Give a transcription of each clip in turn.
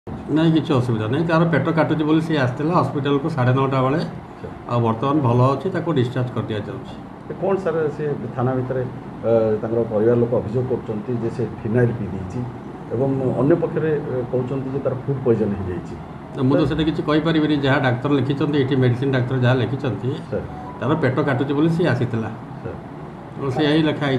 नहीं किसी असुविधा नहीं तार पेट काटुची बोली सी आसला हॉस्पिटल को 9:30 बेले आ बर्तमान भल अच्छी डिस्चार्ज कर दिया जाऊँगी। कौन सर से थाना भितर परिवार लोक अभियोग कर से फिनाइल पी देती एवं अन्य पक्षरे कहते तार फूड पॉइजन हो जाए मुझे किसी कहीपरि जहाँ डाक्तर लिखिं ये मेडिसिन डाक्तर जहाँ लिखिं तार पेट काटुची बोली सी आसीला से यही लिखाई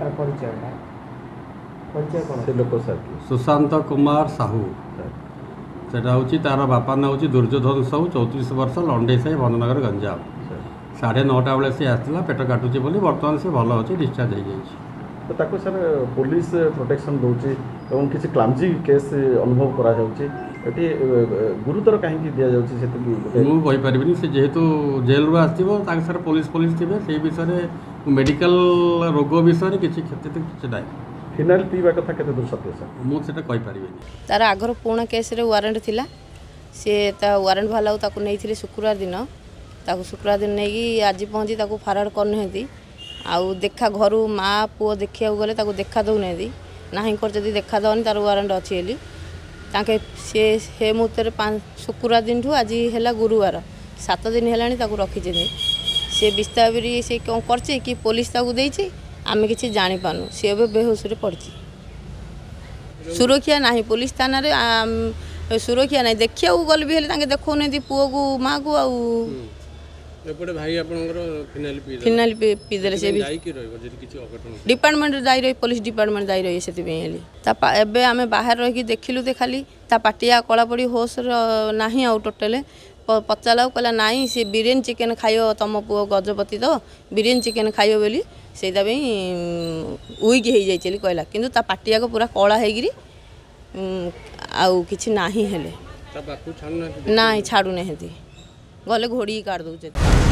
सुशांत कुमार साहू सेटा हूँ तार बापा ना हूँ दुर्योधन साहू 34 वर्ष लंडे साई भंजनगर गंजाम 9:30 बेले सी आसला पेट काटुची बोली बर्तमान से भल अच्छे डिस्चार्ज हो जाए। तो सर पुलिस प्रोटेक्शन दूसरी और किसी क्लामजी केस अनुभव करा गुरुतर कहीं दि जाऊँगी मुझे से जेहेतु जेल रू आसर पुलिस थे से विषय मेडिकल रोग विषय किसी क्षति किसी ना फिनाइल पीवा कथा केते दूर सत्य सर मुझे कहीपरि तार आगर पुणा केस रे वारंट थिला सी वारंट भाला ताकू नहीं शुक्रवार दिन शुक्रवार दिन नहीं आज पहुँची फारवर्ड करनी आउ देखा घर माँ पुओ देखा गले देखा दौना ना कर देखा दौनी तार वारंट अच्छी सी मुहूर्त शुक्रवार दिन ठू आज है गुरुवार 7 दिन है रखी सी बिस्तावरी सी कौन कर कि पुलिस देती आम कि जापारू सी ए बेहोश पड़ी सुरक्षा ना पुलिस थाना सुरक्षा ना देखा गल भी देखा पुओ को माँ को फिनाइल पीदेले से डिपार्टमेंट दायी रही पुलिस डिपार्टमेंट दायी रही से आम बाहर रही देखिलु तो खाली पाटिया कला पड़ी होश ना आउ टोटाल पचारा कहला नाई सी बिरियानी चिकेन खाइयो तुम पुओ गजपति तो बिरियानी चिकेन खाइयो बोली से वीक हो जाए कहला कि पाटिया को पूरा कला हो आउ कि ना हेले ना छाड़ू ना गले घोड़ी काट दौचे।